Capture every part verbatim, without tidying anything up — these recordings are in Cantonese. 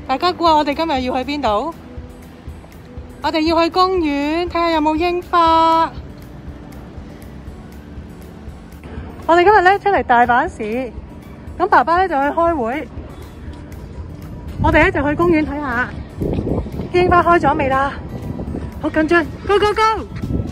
大家估下我哋今日要去邊度？我哋要去公園睇下有冇櫻花。我哋今日咧出嚟大阪市，咁爸爸咧就去開會，我哋咧就去公園睇下櫻花開咗未啦？好緊張 ，Go Go Go！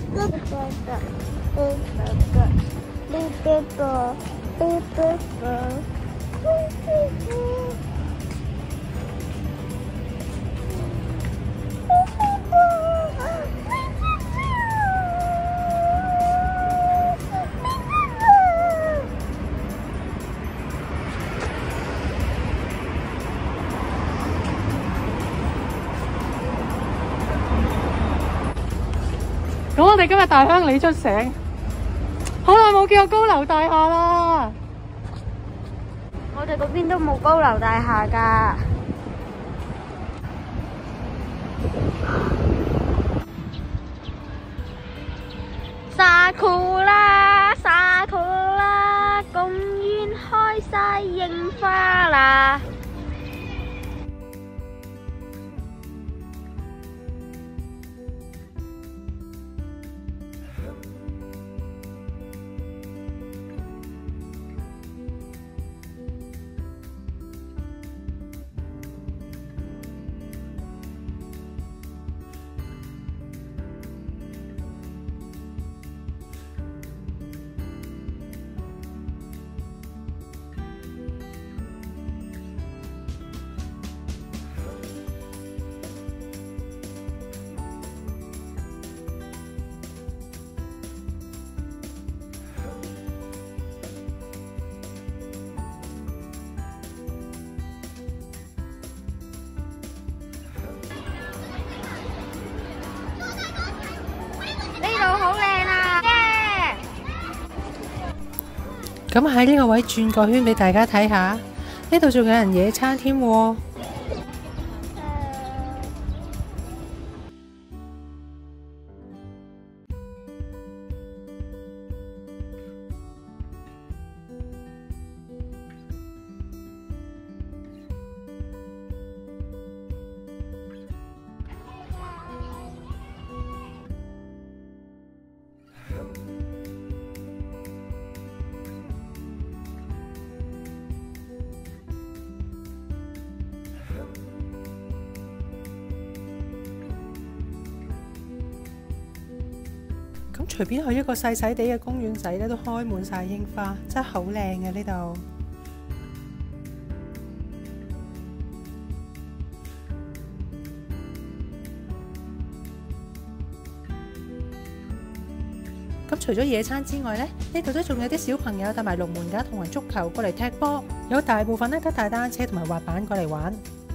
咁我哋今日大鄉里出城，好耐冇見過高樓大廈啦。 我哋嗰邊都冇高樓大廈㗎。沙庫啦，沙庫啦，公園開晒櫻花啦。好靚啊！ 咁喺呢個位轉個圈俾大家睇下，呢度仲有人野餐添喎。咁隨便去一個細細地嘅公園仔咧，都開滿晒櫻花，真係好靚嘅呢度。咁除咗野餐之外咧，呢度都仲有啲小朋友帶埋龍門架同埋足球過嚟踢波，有大部分咧都帶單車同埋滑板過嚟玩。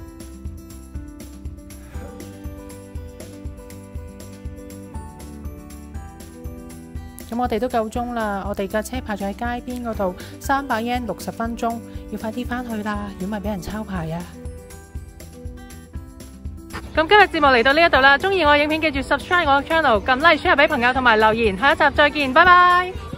咁我哋都夠鐘啦，我哋架車泊咗喺街邊嗰度，三百 yen 六十分鐘，要快啲返去啦，如果唔係俾人抄牌啊！咁今日節目嚟到呢一度啦，鍾意我影片記住 subscribe 我嘅 channel， 撳 like share 俾朋友同埋留言，下一集再見，拜拜。